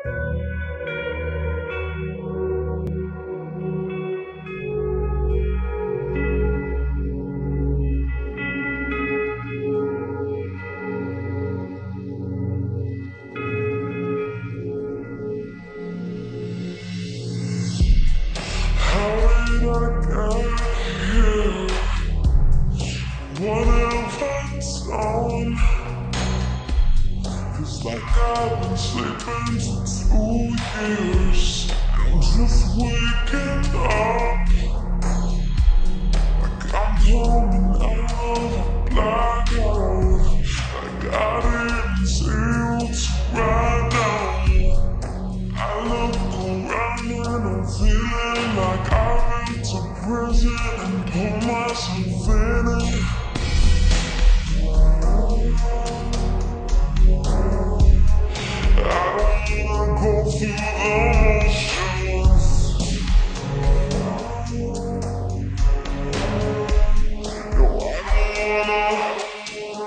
What have I done? Feels like I've been sleeping for 2 years. I'm just waking up, like I'm coming out of a blackout. Like I didn't see what's right now. I look around and I'm feeling like I went to prison and put myself in it. Go through the motions. No, I don't wanna.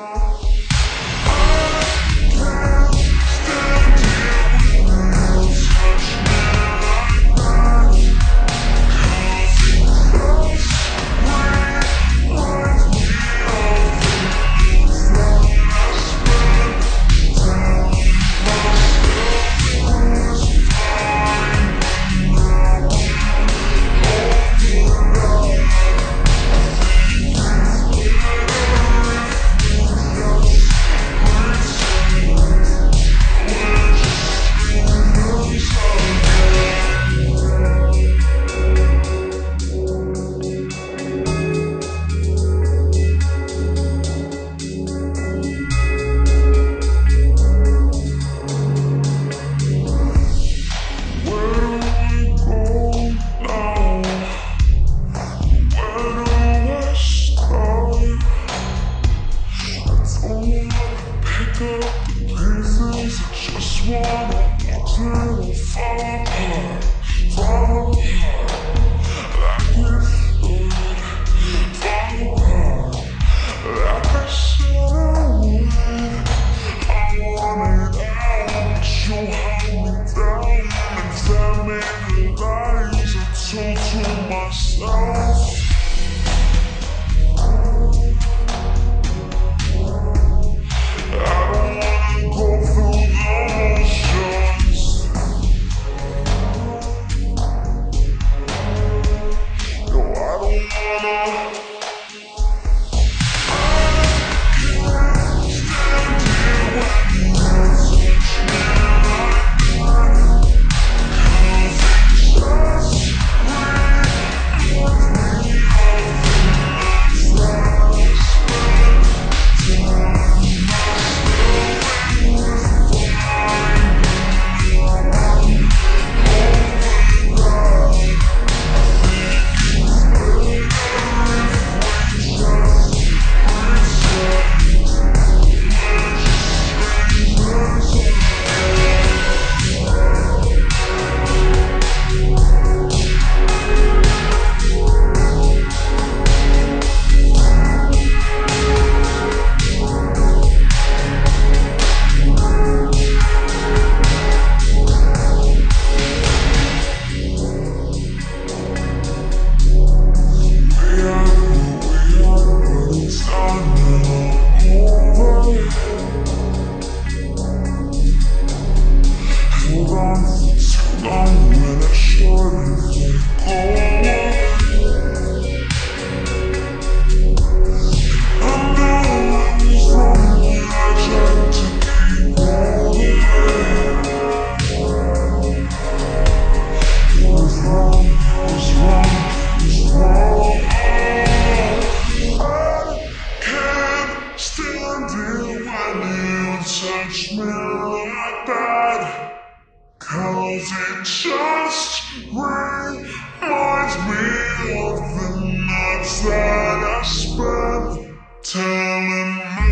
Touch me like that, 'cause it just reminds me of the nights that I spent telling me